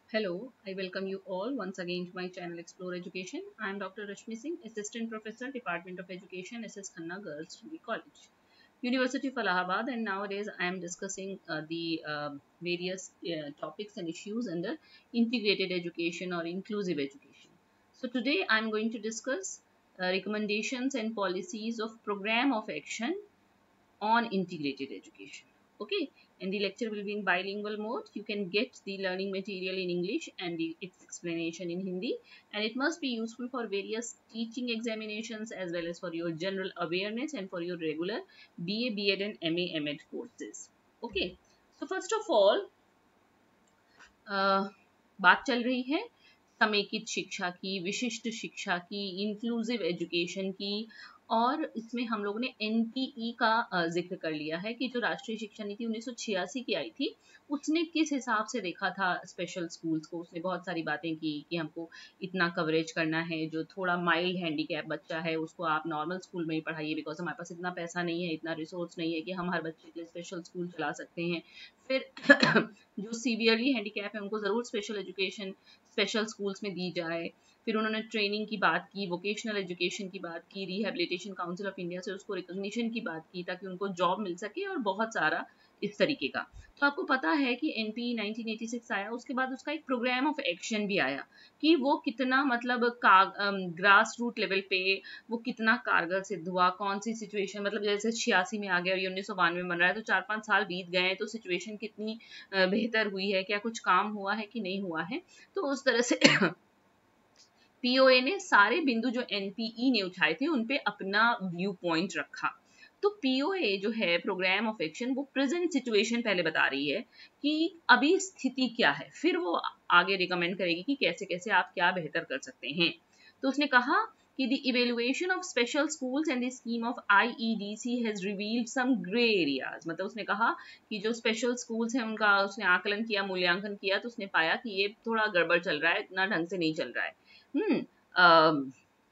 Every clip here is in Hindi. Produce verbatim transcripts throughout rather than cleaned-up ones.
Hello, I welcome you all once again to my channel Explore Education. I am Doctor Rashmi Singh, Assistant Professor, Department of Education, S S Khanna Girls Degree College, University of Allahabad, and nowadays I am discussing uh, the uh, various uh, topics and issues under integrated education or inclusive education. So today I am going to discuss uh, recommendations and policies of program of action on integrated education. Okay, and the lecture will be in bilingual mode. You can get the learning material in English and the, its explanation in Hindi, and it must be useful for various teaching examinations as well as for your general awareness and for your regular B A, B Ed and M A, M Ed courses. Okay, so first of all, uh, बात चल रही है समेकित शिक्षा की, विशिष्ट शिक्षा की, इंक्लूसिव एजुकेशन की, और इसमें हम लोगों ने एन पी ई का जिक्र कर लिया है कि जो राष्ट्रीय शिक्षा नीति उन्नीस सौ छियासी की आई थी उसने किस हिसाब से देखा था स्पेशल स्कूल्स को। उसने बहुत सारी बातें की कि हमको इतना कवरेज करना है, जो थोड़ा माइल्ड हैंडीकैप बच्चा है उसको आप नॉर्मल स्कूल में ही पढ़ाइए, बिकॉज हमारे पास इतना पैसा नहीं है, इतना रिसोर्स नहीं है कि हम हर बच्चे के लिए स्पेशल स्कूल चला सकते हैं। फिर जो सीवियरली हैंडीकैप है उनको ज़रूर स्पेशल एजुकेशन स्पेशल स्कूल्स में दी जाए। फिर उन्होंने ट्रेनिंग की बात की, वोकेशनल एजुकेशन की बात की, रिहेबिलिटेशन काउंसिल ऑफ इंडिया से उसको रिकॉग्निशन की बात की ताकि उनको जॉब मिल सके, और बहुत सारा इस तरीके का। तो आपको पता है कि एनपीई नाइनटीन एटी सिक्स आया, उसके बाद उसका एक प्रोग्राम ऑफ एक्शन भी आया कि वो कितना मतलब ग्रास रूट लेवल पे वो कितना कारगर सिद्ध हुआ, कौन सी सिचुएशन, मतलब जैसे छियासी में आ गया और ये उन्नीस सौ बानवे में बन रहा है, तो चार पाँच साल बीत गए हैं, तो सिचुएशन कितनी बेहतर हुई है, क्या कुछ काम हुआ है कि नहीं हुआ है। तो उस तरह से पीओए ने सारे बिंदु जो एनपीई ने उठाए थे उन पे अपना व्यू पॉइंट रखा। तो पीओए जो है प्रोग्राम ऑफ एक्शन, वो प्रेजेंट सिचुएशन पहले बता रही है कि अभी स्थिति क्या है, फिर वो आगे रिकमेंड करेगी कि कैसे कैसे आप क्या बेहतर कर सकते हैं। तो उसने कहा कि the evaluation of special schools and the scheme of I E D C has revealed some gray areas। मतलब उसने कहा कि जो स्पेशल स्कूल्स हैं उनका उसने आकलन किया, मूल्यांकन किया, तो उसने पाया कि ये थोड़ा गड़बड़ चल रहा है, इतना ढंग से नहीं चल रहा है। हम्म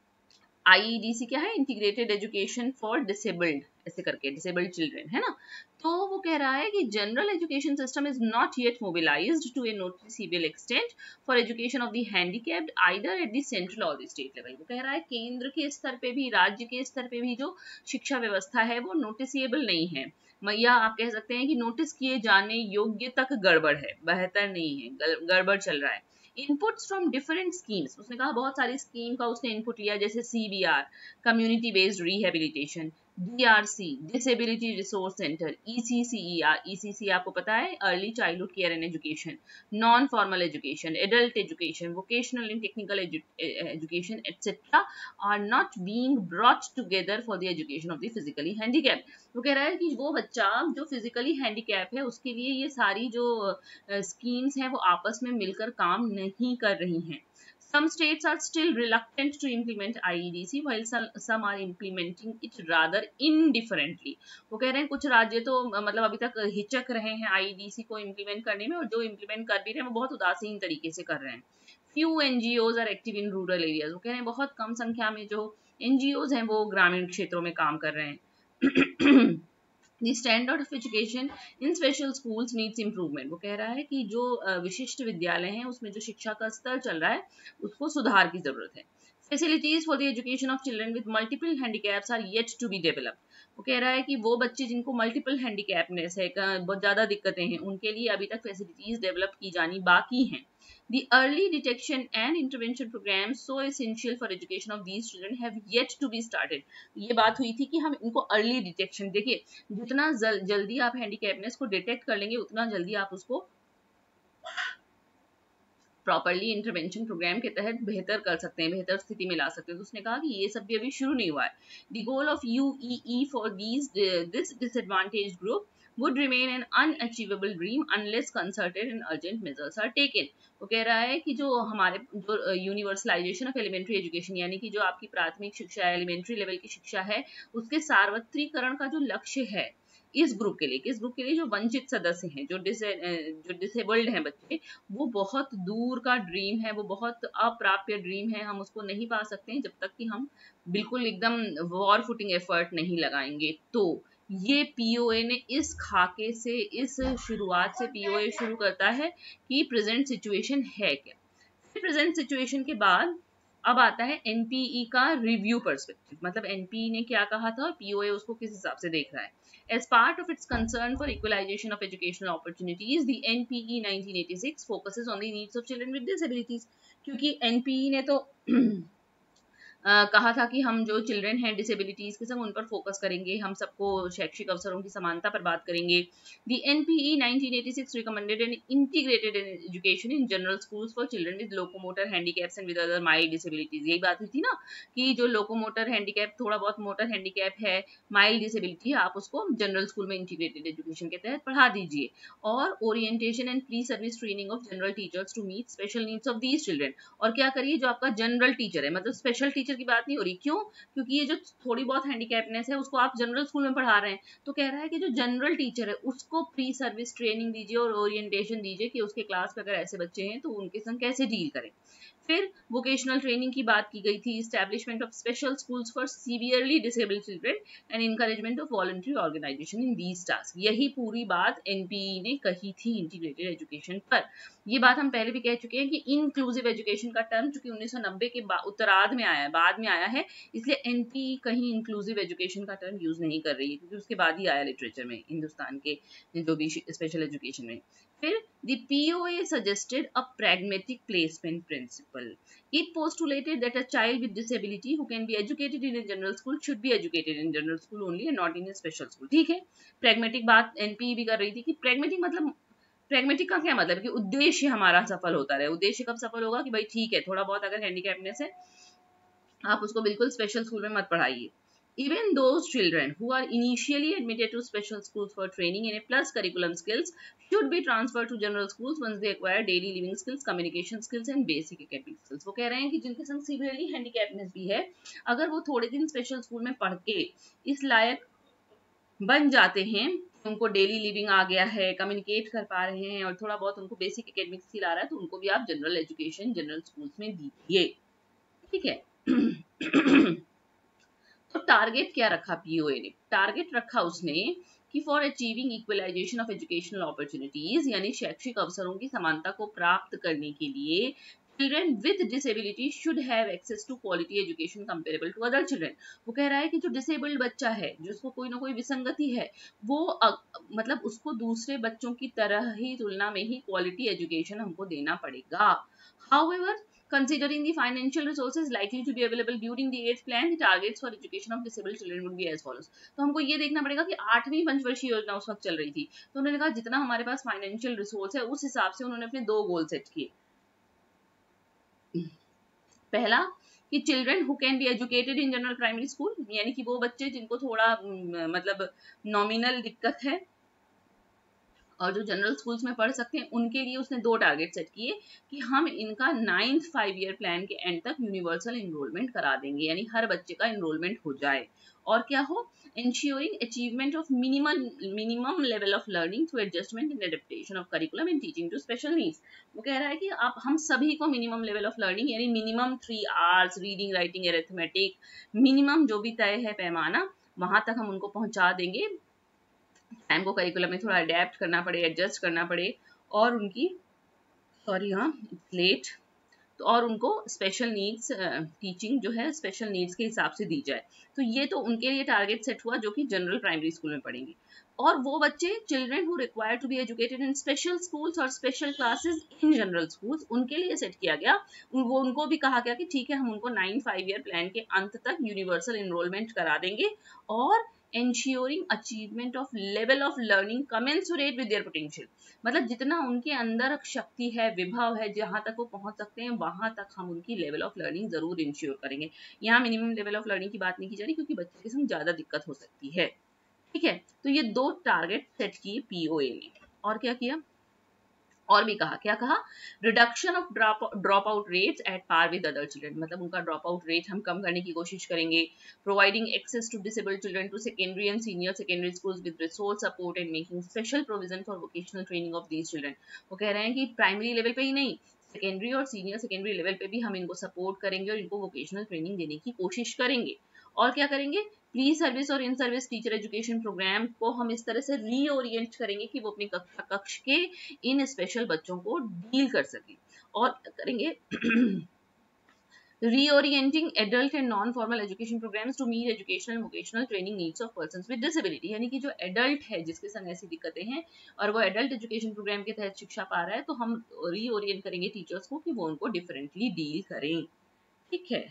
आईईडीसी क्या है, इंटीग्रेटेड एजुकेशन फॉर डिसेबल्ड, ऐसे करके डिसेबल्ड चिल्ड्रन, है ना। तो वो कह रहा है कि general education system is not yet mobilised to a noticeable extent for education of the handicapped either at the central और द स्टेट लेवल। वो कह रहा है केंद्र के स्तर पे भी, राज्य के स्तर पे भी जो शिक्षा व्यवस्था है वो नोटिसेबल नहीं है, या आप कह सकते हैं कि नोटिस किए जाने योग्य तक गड़बड़ है, बेहतर नहीं है, गड़बड़ चल रहा है। इनपुट्स फ्रॉम डिफरेंट स्कीम्स, उसने कहा बहुत सारी स्कीम का उसने इनपुट लिया, जैसे CBR community based rehabilitation, DRC disability resource centre, ECCER, ECC आपको पता है early childhood care and education, non formal education, adult education, vocational and technical education etcetera are not being brought together for the education of the physically handicapped. वो कह रहा है कि वो बच्चा जो फिजिकली हैंडीकैप है उसके लिए ये सारी जो स्कीम्स हैं वो आपस में मिलकर काम नहीं कर रही हैं। Some states are still reluctant to implement I E D C while some are implementing it rather indifferently। वो कह रहे हैं कुछ राज्य तो मतलब अभी तक हिचक रहे हैं I E D C को इम्प्लीमेंट करने में, और जो इम्प्लीमेंट कर भी रहे हैं वो बहुत उदासीन तरीके से कर रहे हैं। Few N G Os are active in rural areas। वो कह रहे हैं बहुत कम संख्या में जो N G Os हैं वो ग्रामीण क्षेत्रों में काम कर रहे हैं। The standard of education in special schools needs improvement। वो कह रहा है कि जो विशिष्ट विद्यालय हैं उसमें जो शिक्षा का स्तर चल रहा है उसको सुधार की जरूरत है। Facilities for the education of children with multiple handicaps are yet to be developed। वो कह रहा है कि वो बच्चे जिनको मल्टीपल हैंडीकैपनेस है, बहुत ज़्यादा दिक्कतें हैं, उनके लिए अभी तक फैसिलिटीज डेवलप की जानी बाकी हैं। The early detection and intervention programs so essential for education of these children have yet to be started। ये बात हुई थी कि हम इनको अर्ली डिटेक्शन, देखिए जितना जल, जल्दी आप हैंडीकैपनेस को डिटेक्ट कर लेंगे उतना जल्दी आप उसको प्रॉपरली इंटरवेंशन प्रोग्राम के तहत बेहतर कर सकते हैं, बेहतर स्थिति में ला सकते हैं। तो उसने कहा कि ये सब भी अभी शुरू नहीं हुआ है। The goal of UEE for these this disadvantaged group would remain an unachievable dream unless concerted and urgent measures are taken। वो कह रहा है कि जो हमारे जो यूनिवर्सलाइजेशन ऑफ एलिमेंट्री एजुकेशन, यानी कि जो आपकी प्राथमिक शिक्षा एलिमेंट्री लेवल की शिक्षा है उसके सार्वत्रिकरण का जो लक्ष्य है इस ग्रुप के लिए, किस ग्रुप के लिए, जो वंचित सदस्य हैं, जो डिस जो डिसेबल्ड हैं बच्चे, वो बहुत दूर का ड्रीम है, वो बहुत अप्राप्य ड्रीम है। हम उसको नहीं पा सकते हैं जब तक कि हम बिल्कुल एकदम वॉर फुटिंग एफर्ट नहीं लगाएंगे। तो ये पीओए ने इस खाके से, इस शुरुआत से पीओए शुरू करता है कि प्रेजेंट सिचुएशन है क्या। प्रेजेंट सिचुएशन के बाद अब आता है एनपीई का रिव्यू पर्सपेक्टिव, मतलब एनपीई ने क्या कहा था और पीओए उसको किस हिसाब से देख रहा है। As part of its concern for equalization of educational opportunities, the N P E nineteen eighty-six focuses on the needs of children with disabilities. क्योंकि एनपीई ने तो Uh, कहा था कि हम जो चिल्ड्रन हैं डिसेबिलिटीज के सब उन पर फोकस करेंगे, हम सबको शैक्षिक अवसरों की समानता पर बात करेंगे। The NPE nineteen eighty six recommended an integrated education in general schools for children with locomotor handicaps and with other mild disabilities. यही बात हुई थी ना कि जो लोकोमोटर हैंडीकैप, थोड़ा बहुत मोटर हैंडीकैप है, माइल्ड डिसेबिलिटी है, आप उसको जनरल स्कूल में इंटीग्रेटेड एजुकेशन के तहत पढ़ा दीजिए। और orientation and pre service training of general teachers to meet special needs of these children. और क्या करिए, जो आपका जनरल टीचर है, मतलब स्पेशल टीचर की बात नहीं हो रही, क्यों? क्योंकि ये जो थोड़ी बहुत हैंडीकैपनेस है उसको आप जनरल स्कूल में पढ़ा रहे हैं, तो कह रहा है कि जो जनरल टीचर है उसको प्री सर्विस ट्रेनिंग दीजिए और ओरिएंटेशन दीजिए कि उसके क्लास में अगर ऐसे बच्चे हैं तो उनके संग कैसे डील करें। फिर वोकेशनल ट्रेनिंग की बात की गई थी, establishment of special schools for severely disabled children and encouragement of voluntary organisation in these task. यही पूरी बात एनपीई ने कही थी इंटीग्रेटेड एजुकेशन पर। ये बात हम पहले भी कह चुके हैं कि इंक्लूसिव एजुकेशन का टर्म चूंकि उन्नीस सौ नब्बे के उत्तरार्ध में आया है, बाद में आया है, इसलिए एनपीई कहीं इंक्लूसिव एजुकेशन का टर्म यूज नहीं कर रही है, क्योंकि उसके बाद ही आया लिटरेचर में, हिंदुस्तान के जो भी स्पेशल एजुकेशन में। फिर the P O A suggested a pragmatic placement principle. It postulated that a child with disability who can be educated in a general school should be educated in general school only and not in a special school. ठीक है, pragmatic बात एनपीई भी कर रही थी कि pragmatic मतलब, pragmatic का क्या मतलब कि उद्देश्य हमारा सफल होता रहे। उद्देश्य कब सफल होगा कि भाई ठीक है, थोड़ा बहुत अगर हैंडीकैपनेस है आप उसको बिल्कुल स्पेशल स्कूल में मत पढ़ाइए। Even those children who are initially admitted to special schools for training in a plus curriculum skills should be transferred to general schools once they acquire daily living skills, communication skills and basic academic skills. वो कह रहे हैं कि जिनके संग severely handicapness भी है, अगर वो थोड़े दिन स्पेशल स्कूल में पढ़ के इस लायक बन जाते हैं, उनको डेली लिविंग आ गया है, कम्युनिकेट कर पा रहे हैं और थोड़ा बहुत उनको बेसिक एकेडमिक स्किल आ रहा है, तो उनको भी आप जनरल एजुकेशन जनरल स्कूल्स में दीजिए। ठीक है। तो टारगेट क्या रखा पीओए ने? टारगेट रखा उसने कि for achieving equalisation of educational opportunities, यानी शैक्षिक अवसरों की समानता को प्राप्त करने के लिए children with disability should have access to quality education comparable to other children. वो कह रहा है कि जो डिसेबल्ड बच्चा है, जिसको कोई ना कोई विसंगति है, वो अ, मतलब उसको दूसरे बच्चों की तरह ही तुलना में ही क्वालिटी एजुकेशन हमको देना पड़ेगा। However, considering the financial resources likely to be available during the eighth plan, the targets for education of disabled children would be as follows. तो हमको ये देखना पड़ेगा कि आठवीं पंचवर्षीय योजना उस वक्त चल रही थी, तो उन्होंने कहा जितना हमारे पास फाइनेंशियल रिसोर्स है उस हिसाब से उन्होंने अपने दो गोल सेट किए। पहला कि children who can be educated in general primary school, यानी कि वो बच्चे जिनको थोड़ा मतलब नॉमिनल दिक्कत है और जो जनरल स्कूल्स में पढ़ सकते हैं, उनके लिए उसने दो टारगेट सेट किए कि हम इनका नाइन्थ फाइव ईयर प्लान के एंड तक यूनिवर्सल एनरोलमेंट करा देंगे, यानी हर बच्चे का एनरोलमेंट हो जाए। और क्या हो, ensuring achievement of minimum minimum level of learning through adjustment and adaptation of curriculum and teaching to special needs। वो कह रहा है कि आप हम सभी को मिनिमम लेवल ऑफ लर्निंग, यानी minimum three R's reading writing arithmetic, minimum जो भी तय है पैमाना, वहां तक हम उनको पहुंचा देंगे। टाइम को करिकुलम में थोड़ा अडेप्ट करना पड़े, एडजस्ट करना पड़े, और उनकी सॉरी हाँ इट्स लेट तो और उनको स्पेशल नीड्स टीचिंग जो है स्पेशल नीड्स के हिसाब से दी जाए। तो ये तो उनके लिए टारगेट सेट हुआ जो कि जनरल प्राइमरी स्कूल में पढ़ेंगे। और वो बच्चे children who require to be educated in special schools और special classes in general schools, उनके लिए सेट किया गया। वो उनको भी कहा गया कि ठीक है, हम उनको नाइन फाइव ईयर प्लान के अंत तक यूनिवर्सल एनरोलमेंट करा देंगे और ensuring achievement of level of learning commensurate with their potential, मतलब जितना उनके अंदर शक्ति है, विभव है, जहां तक वो पहुंच सकते हैं वहां तक हम उनकी लेवल ऑफ लर्निंग जरूर इंश्योर करेंगे। यहाँ मिनिमम लेवल ऑफ लर्निंग की बात नहीं की जा रही क्योंकि बच्चे के संग ज्यादा दिक्कत हो सकती है। ठीक है, तो ये दो टारगेट सेट किए पीओए ने। और क्या किया, और भी कहा, क्या कहा, reduction of drop drop out rates at par with other children, मतलब उनका ड्रॉप आउट रेट हम कम करने की कोशिश करेंगे। Providing access to disabled children to secondary and senior secondary schools with resource support and making special provision for vocational training of these children. वो कह रहे हैं कि प्राइमरी लेवल पे ही नहीं, सेकेंडरी और सीनियर सेकेंडरी लेवल पे भी हम इनको सपोर्ट करेंगे और इनको वोकेशनल ट्रेनिंग देने की कोशिश करेंगे। और क्या करेंगे, प्री सर्विस और in service teacher education programme को हम इस तरह से रीओरिएंट करेंगे कि वो अपनी कक्षा कक्ष के इन स्पेशल बच्चों को डील कर सके। और क्या करेंगे, reorienting adult and non-formal education programs to meet educational and vocational training needs of persons with disability, यानी कि जो adult है जिसके संग ऐसी दिक्कतें हैं और वो adult education program के तहत शिक्षा पा रहा है, तो हम reorient करेंगे टीचर्स को कि वो उनको differently deal करें। ठीक है,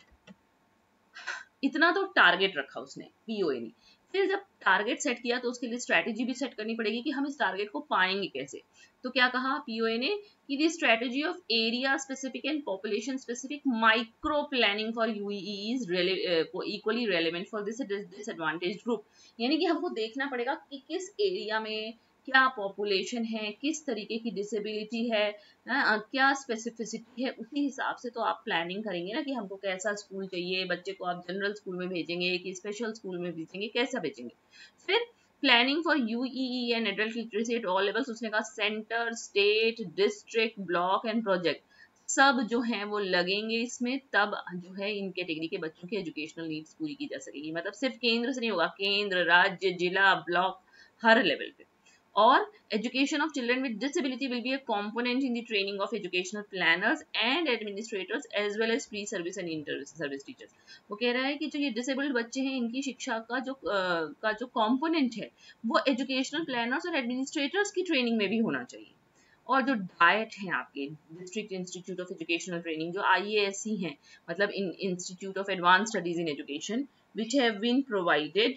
इतना तो टारगेट रखा उसने पीओए ने। फिर जब टारगेट सेट किया तो उसके लिए स्ट्रैटेजी भी सेट करनी पड़ेगी कि हम इस टारगेट को पाएंगे कैसे। तो क्या कहा पीओए ने कि the strategy of area specific and population specific micro planning for UEE is equally relevant for this disadvantaged group, यानी कि हमको देखना पड़ेगा कि किस एरिया में क्या पॉपुलेशन है, किस तरीके की डिसेबिलिटी है, ना, क्या स्पेसिफिसिटी है, उसी हिसाब से तो आप प्लानिंग करेंगे ना कि हमको कैसा स्कूल चाहिए, बच्चे को आप जनरल स्कूल में भेजेंगे कि स्पेशल स्कूल में भेजेंगे, कैसा भेजेंगे। फिर planning for UEE and adult literacy at all levels, उसने कहा centre, state, district, block and project सब जो हैं वो लगेंगे इसमें, तब जो है इन कैटेगरी के बच्चों की एजुकेशनल नीड्स पूरी की जा सकेगी। मतलब सिर्फ केंद्र से नहीं होगा, केंद्र, राज्य, जिला, ब्लॉक, हर लेवल पे। और education of children with disability will be a component in the training of educational planners and administrators as well as pre-service and inter-service teachers। वो कह रहा है कि जो ये disabled बच्चे हैं इनकी शिक्षा का जो uh, का जो component है वो educational planners और administrators की training में भी होना चाहिए। और जो डाइट हैं आपके district institute of educational training जो आई ए एस सी हैं, मतलब in institute of advance studies in education which have been provided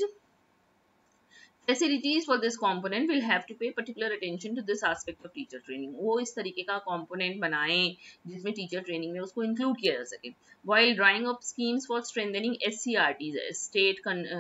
facilities for this component will have to pay particular attention to this aspect of teacher training। वो इस तरीके का component बनाएं जिसमें teacher training में उसको include किया जा सके। While drawing up schemes for strengthening S C R Ts, state con uh,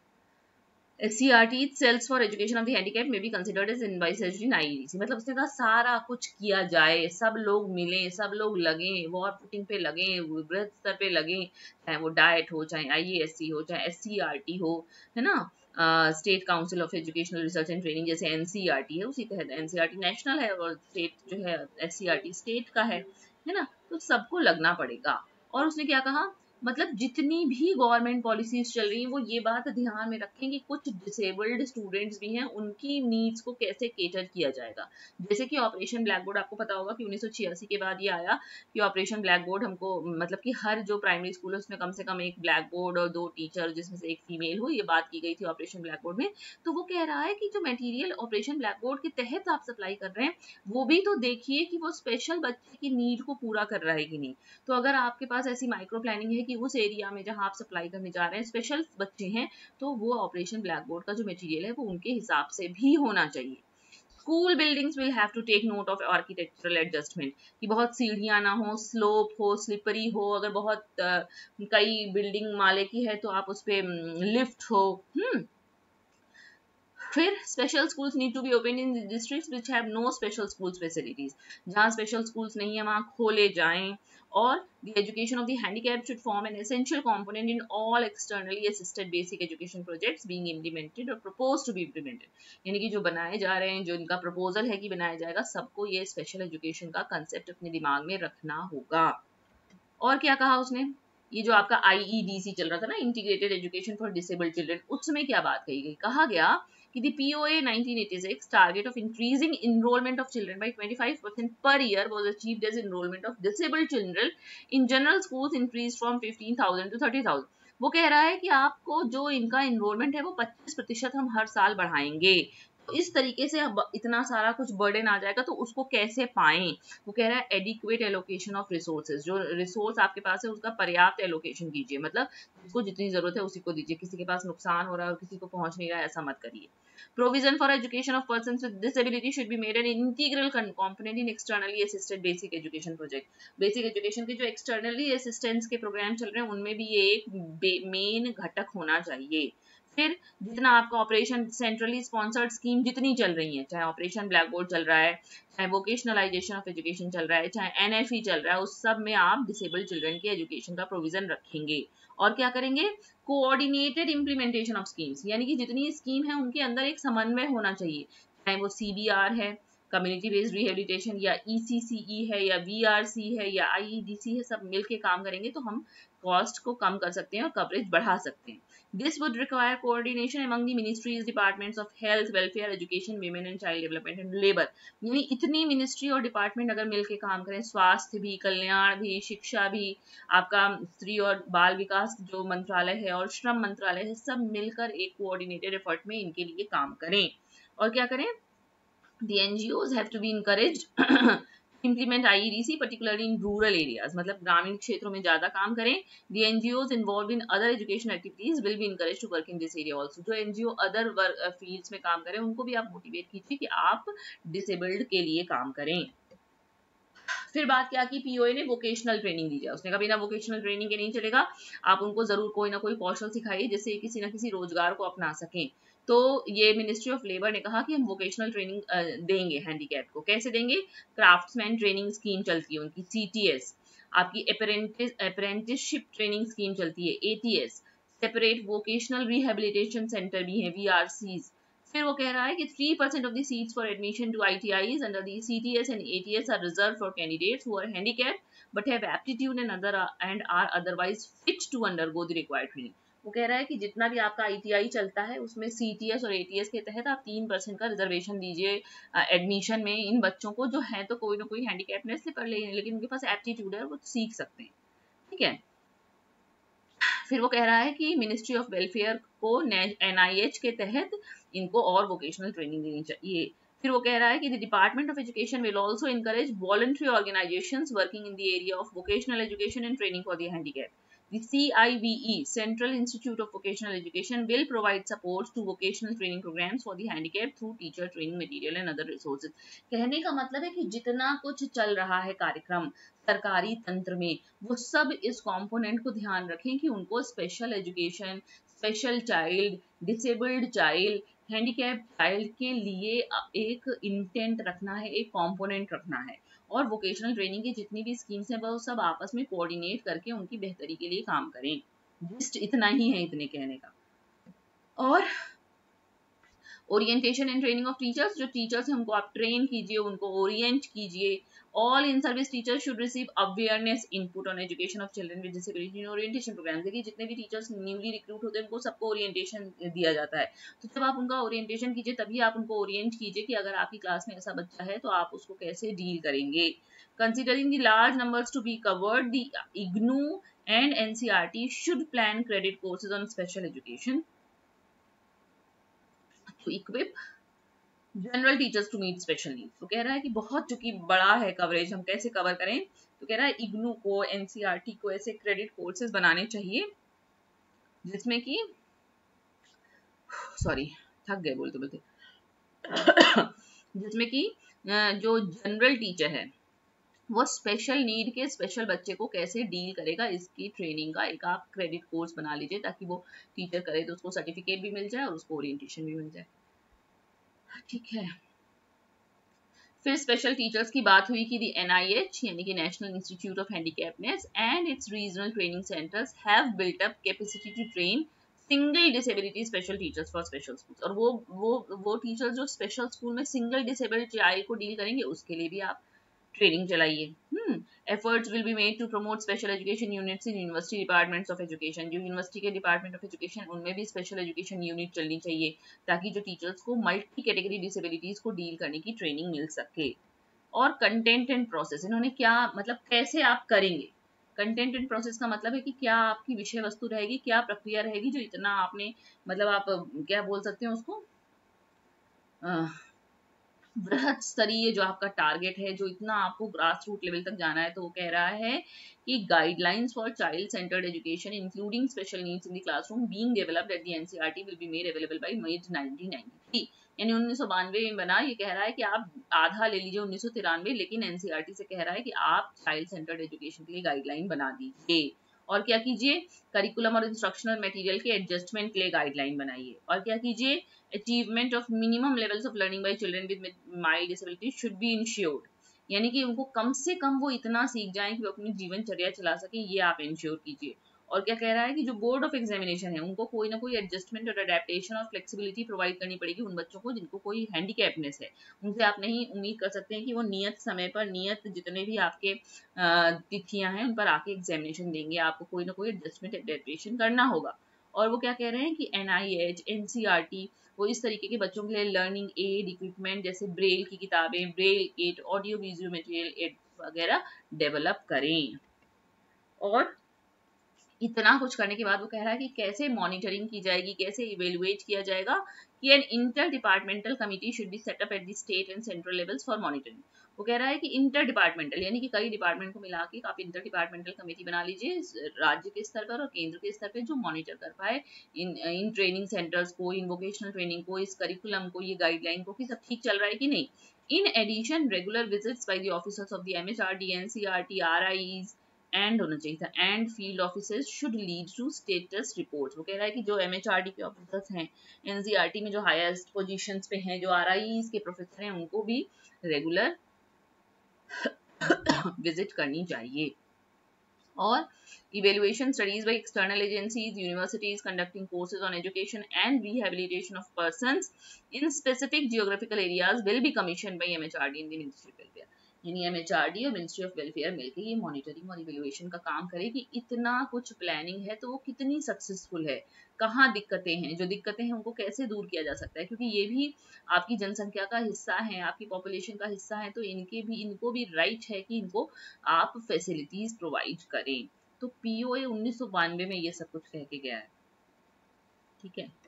S C R T, cells for education of the handicapped may be considered as advisory in I E D C। मतलब उसने कहा सारा कुछ किया जाए, सब लोग मिलें, सब लोग लगें, वॉर पुटिंग पे लगें, वृहद स्तर पे लगें, चाहे वो डाइट हो, चाहे आई ए एस सी हो, चाहे एस सी आर टी हो, है ना, state council of educational research and training जैसे एन सी आर टी है, उसी तहत N C R T national है और स्टेट जो है S C R T state का है, है ना, तो सबको लगना पड़ेगा। और उसने क्या कहा, मतलब जितनी भी गवर्नमेंट पॉलिसीज चल रही हैं वो ये बात ध्यान में रखें कि कुछ डिसेबल्ड स्टूडेंट्स भी हैं, उनकी नीड्स को कैसे केटर किया जाएगा। जैसे कि ऑपरेशन ब्लैक बोर्ड, आपको पता होगा कि उन्नीस सौ छियासी के बाद ये आया कि ऑपरेशन ब्लैक बोर्ड हमको, मतलब कि हर जो प्राइमरी स्कूल है उसमें कम से कम एक ब्लैक बोर्ड और दो टीचर जिसमें से एक फीमेल हो, ये बात की गई थी ऑपरेशन ब्लैक बोर्ड में। तो वो कह रहा है कि जो मटेरियल ऑपरेशन ब्लैक बोर्ड के तहत आप सप्लाई कर रहे हैं वो भी तो देखिए कि वो स्पेशल बच्चे की नीड को पूरा कर रहा है कि नहीं। तो अगर आपके पास ऐसी माइक्रो प्लानिंग है कि उस एरिया में जहां आप सप्लाई करने जा रहे हैं स्पेशल बच्चे हैं, तो वो ऑपरेशन ब्लैक बोर्ड का जो मटेरियल है वो उनके हिसाब से भी होना चाहिए। School buildings will have to take note of architectural adjustment, कि बहुत सीढ़ियां ना हो, स्लोप हो, स्लिपरी हो, अगर बहुत uh, कई बिल्डिंग माले की है तो आप उस पे लिफ्ट हो। हम्म फिर special schools need to be open in districts which have no special schools facilities, जहां स्पेशल स्कूल्स नहीं है वहां खोले जाएं। और the education of the handicapped should form an essential component in all externally assisted basic education projects being implemented or proposed to be implemented, यानी कि जो बनाए जा रहे हैं, जो इनका प्रपोजल है कि बनाया जाएगा, सबको ये स्पेशल एजुकेशन का कंसेप्ट अपने दिमाग में रखना होगा। और क्या कहा उसने, ये जो आपका आई ई डी सी चल रहा था ना, integrated education for disabled children, उसमें क्या बात कही गई, कहा गया कि the P O A nineteen eighty-six target of increasing enrollment of children by twenty-five percent per year was achieved as enrollment of disabled children in general schools increased from fifteen thousand to thirty thousand। वो कह रहा है कि आपको जो इनका enrollment है वो पच्चीस प्रतिशत हम हर साल बढ़ाएंगे। तो इस तरीके से इतना सारा कुछ बर्डन आ जाएगा तो उसको कैसे पाएं। वो कह रहा है एडिक्वेट एलोकेशन ऑफ रिसोर्सेज, जो रिसोर्स आपके पास है उसका पर्याप्त एलोकेशन कीजिए, मतलब जिसको जितनी जरूरत है उसी को दीजिए, किसी के पास नुकसान हो रहा है और किसी को पहुंच नहीं रहा है ऐसा मत करिए। Provision for education of persons with disability should be made an integral component in externally assisted basic education project। Basic education के जो externally assistance के प्रोग्राम चल रहे हैं उनमें भी ये एक मेन घटक होना चाहिए। फिर जितना आपका ऑपरेशन सेंट्रली स्पॉन्सर्ड स्कीम जितनी चल रही है, चाहे ऑपरेशन ब्लैक बोर्ड चल रहा है, चाहे वोकेशनलाइजेशन ऑफ एजुकेशन चल रहा है, चाहे एन एफ ई चल रहा है, उस सब में आप डिसेबल्ड चिल्ड्रन की एजुकेशन का प्रोविजन रखेंगे। और क्या करेंगे, कोऑर्डिनेटेड इम्प्लीमेंटेशन ऑफ स्कीम्स, यानी कि जितनी स्कीम है उनके अंदर एक समन्वय होना चाहिए, चाहे वो सी बी आर है, कम्युनिटी बेस्ड रिहेबिलिटेशन, या ई सी सी ई है, या वी आर सी है, या आई ई डी सी है, सब मिलके काम करेंगे तो हम कॉस्ट को कम कर सकते हैं और कवरेज बढ़ा सकते हैं। This would require coordination among the ministries, departments of health, welfare, education, women and child development and labour. यानी इतनी मिनिस्ट्री और डिपार्टमेंट अगर मिलकर काम करें, स्वास्थ्य भी, कल्याण भी, शिक्षा भी, आपका स्त्री और बाल विकास जो मंत्रालय है और श्रम मंत्रालय है, सब मिलकर एक कोऑर्डिनेटेड एफर्ट में इनके लिए काम करें। और क्या करें? The N G Os have to be encouraged implement I E D C particularly in rural areas, मतलब ग्रामीण क्षेत्रों में ज्यादा काम करें। The N G Os involved in other education activities will be encouraged to work in this area also. जो N G O other work fields में काम करें उनको भी आप मोटिवेट कीजिए कि आप डिसेबल्ड के लिए काम करें। फिर बात क्या की, पीओए ने वोकेशनल ट्रेनिंग दी जाए। उसने कहा बिना वोकेशनल ट्रेनिंग के नहीं चलेगा, आप उनको जरूर कोई ना कोई कौशल सिखाइए जिससे किसी ना किसी रोजगार को अपना सकें। तो ये मिनिस्ट्री ऑफ लेबर ने कहा कि हम वोकेशनल ट्रेनिंग देंगे हैंडीकैप को। कैसे देंगे? क्राफ्ट्समैन ट्रेनिंग स्कीम चलती है उनकी, सीटीएस, आपकी अप्रेंटिस अप्रेंटिसशिप ट्रेनिंग स्कीम चलती है, ATS, separate vocational rehabilitation centre भी है, वीआरसीज। फिर वो कह रहा है कि three percent of the seats for admission to I T Is under the C T S and A T S are reserved for candidates who are handicapped but have aptitude and other and are otherwise fit to undergo the required training. वो कह रहा है कि जितना भी आपका I T I चलता है उसमें C T S और A T S के तहत आप तीन परसेंट का रिजर्वेशन दीजिए एडमिशन में इन बच्चों को जो है तो कोई ना कोई हैंडीकैपनेस से कर ले, लेकिन उनके पास एप्टीट्यूड है, वो सीख सकते हैं। ठीक है। फिर वो कह रहा है कि मिनिस्ट्री ऑफ वेलफेयर को एन आई एच के तहत इनको और वोकेशनल ट्रेनिंग देनी चाहिए। फिर वो कह रहा है कि the department of education will also encourage voluntary organisations working in the area of vocational education and training for the handicap. The C I V E, Central Institute of Vocational Education, will provide support to vocational training programs for the handicapped through teacher training material and other resources. कहने का मतलब है कि जितना कुछ चल रहा है कार्यक्रम सरकारी तंत्र में, वो सब इस कंपोनेंट को ध्यान रखें कि उनको special education, special child, disabled child, handicap child के लिए एक इंटेंट रखना है, एक कंपोनेंट रखना है। और वोकेशनल ट्रेनिंग की जितनी भी स्कीम्स हैं वो सब आपस में कोऑर्डिनेट करके उनकी बेहतरी के लिए काम करें। जस्ट इतना ही है इतने कहने का। और orientation and training of teachers, जो टीचर्स हैं उनको आप ट्रेन कीजिए, उनको ओरिएंट कीजिए। All in service teachers should receive awareness input on education of children with disability in orientation programme. देखिए जितने भी टीचर्स न्यूली रिक्रूट होते हैं उनको सबको ओरिएंटेशन दिया जाता है, तो जब आप उनका ओरिएंटेशन कीजिए तभी आप उनको ओरिएंट कीजिए कि अगर आपकी क्लास में ऐसा बच्चा है तो आप उसको कैसे डील करेंगे। Considering the large numbers to be covered, the IGNOU and NCERT should plan credit courses on special education to equip general teachers to meet special needs. तो कह रहा है कि बहुत चूंकि बड़ा है कवरेज, हम कैसे कवर करें, तो कह रहा है इग्नू को, एनसीईआरटी को ऐसे क्रेडिट कोर्सेज बनाने चाहिए जिसमें कि सॉरी थक गए बोलते बोलते जिसमें कि जो जनरल टीचर है वो स्पेशल नीड के स्पेशल बच्चे को कैसे डील करेगा, इसकी ट्रेनिंग का एक आप क्रेडिट कोर्स बना लीजिए ताकि वो टीचर करे तो उसको सर्टिफिकेट भी मिल जाए और उसको ओरिएंटेशन भी मिल जाए। ठीक है। फिर स्पेशल टीचर्स की बात हुई कि दी एन आई एच यानी कि national institute of handicappedness and its regional training centres have built up capacity to train single disability special teachers for special schools. और वो वो वो टीचर्स जो स्पेशल स्कूल में सिंगल डिसेबल्ड चाइल्ड को डील करेंगे उसके लिए भी आप ट्रेनिंग चलाइए। Hmm efforts will be made to promote special education units in university departments of education. जो यूनिवर्सिटी के डिपार्टमेंट ऑफ एजुकेशन उनमें भी स्पेशल एजुकेशन यूनिट चलनी चाहिए ताकि जो टीचर्स को मल्टी कैटेगरी डिसेबिलिटीज को डील करने की ट्रेनिंग मिल सके। और कंटेंट एंड प्रोसेस, इन्होंने क्या मतलब कैसे आप करेंगे, कंटेंट एंड प्रोसेस का मतलब है कि क्या आपकी विषय वस्तु रहेगी, क्या प्रक्रिया रहेगी, जो इतना आपने मतलब आप क्या बोल सकते हैं उसको आ, बृहत स्तरीय जो आपका टारगेट है, जो इतना आपको ग्रास रूट लेवल तक जाना है। तो वो कह रहा है कि guidelines for child centred education including special needs in the classroom being developed at the NCERT will be made available by mid nineteen ninety three. यानी उन्नीस सौ बानवे में बना। ये कह रहा है कि आप आधा ले लीजिए उन्नीस सौ तिरानवे, लेकिन एनसीईआरटी से कह रहा है कि आप चाइल्ड सेंटर्ड एजुकेशन के लिए गाइडलाइन बना दीजिए। और क्या कीजिए, करिकुलम और इंस्ट्रक्शनल मटेरियल के एडजस्टमेंट के लिए गाइडलाइन बनाइए। और क्या कीजिए, achievement of minimum levels of learning by children with mild disability should be ensured. यानी कि उनको कम से कम वो इतना सीख जाएं कि वो अपनी जीवन चर्या चला सके, ये आप इंश्योर कीजिए। और क्या कह रहा है कि जो बोर्ड ऑफ एग्जामिनेशन है उनको कोई ना कोई एडजस्टमेंट और अडेप्टेशन और फ्लेक्सिबिलिटी प्रोवाइड करनी पड़ेगी उन बच्चों को जिनको कोई हैंडीकैपनेस है। उनसे आप नहीं उम्मीद कर सकते हैं कि वो नियत समय पर नियत जितने भी आपके तिथियां हैं उन पर आके एग्जामिनेशन देंगे। आपको कोई ना कोई एडजस्टमेंट अडेप्टेशन करना होगा। और वो क्या कह रहे हैं कि N I H N C R T वो इस तरीके के बच्चों के लिए लर्निंग एड इक्विपमेंट जैसे ब्रेल की किताबें, Braille kit, audio visual material aid वगैरह डेवलप करें। और इतना कुछ करने के बाद वो कह रहा है कि कैसे मॉनिटरिंग की जाएगी, कैसे इवेलुएट किया जाएगा कि an inter departmental committee should be set up at the state and central levels for monitoring. वो कह रहा है कि इंटर डिपार्टमेंटल यानी कि कई डिपार्टमेंट को मिला के आप इंटर डिपार्टमेंटल कमेटी बना लीजिए राज्य के स्तर पर और केंद्र के स्तर पर, जो मॉनिटर कर पाए इन इन ट्रेनिंग सेंटर्स को, इन वोकेशनल ट्रेनिंग को, इस करिकुलम को, ये गाइडलाइन को कि सब ठीक चल रहा है कि नहीं। In addition regular visits by the officers of the M H R D, N C R T, R Is and होना चाहिए था and field officers should lead to status reports. वो कह रहा है कि जो एमएचआरडी के ऑफिसर्स हैं, एनसीईआरटी में जो हाईएस्ट पोजीशंस पे हैं, जो आरआईज के प्रोफेसर हैं, उनको भी रेगुलर विजिट करनी चाहिए। और evaluation studies by external agencies, universities conducting courses on education and rehabilitation of persons in specific geographical areas will be commissioned by M H R D in the Ministry of Welfare। यानी M H R D और मिनिस्ट्री ऑफ वेलफेयर मिलकर ये मॉनिटरिंग और इवेल्युएशन का काम करे कि इतना कुछ प्लानिंग है तो वो कितनी सक्सेसफुल है, कहाँ दिक्कतें हैं, जो दिक्कतें हैं उनको कैसे दूर किया जा सकता है, क्योंकि ये भी आपकी जनसंख्या का हिस्सा है, आपकी पॉपुलेशन का हिस्सा है, तो इनके भी इनको भी राइट है कि इनको आप फैसिलिटीज प्रोवाइड करें। तो पीओए उन्नीस सौ बानवे में ये सब कुछ कह के गया है, ठीक है।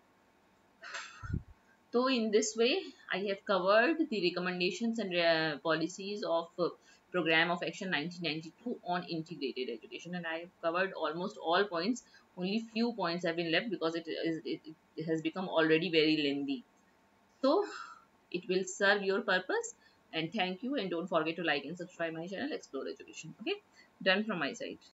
तो in this way I have covered the recommendations and uh, policies of uh, program of action nineteen ninety-two on integrated education, and I have covered almost all points. Only few points have been left because it is it, it has become already very lengthy, so it will serve your purpose. And thank you, and don't forget to like and subscribe my channel Explore Education. Okay, done from my side.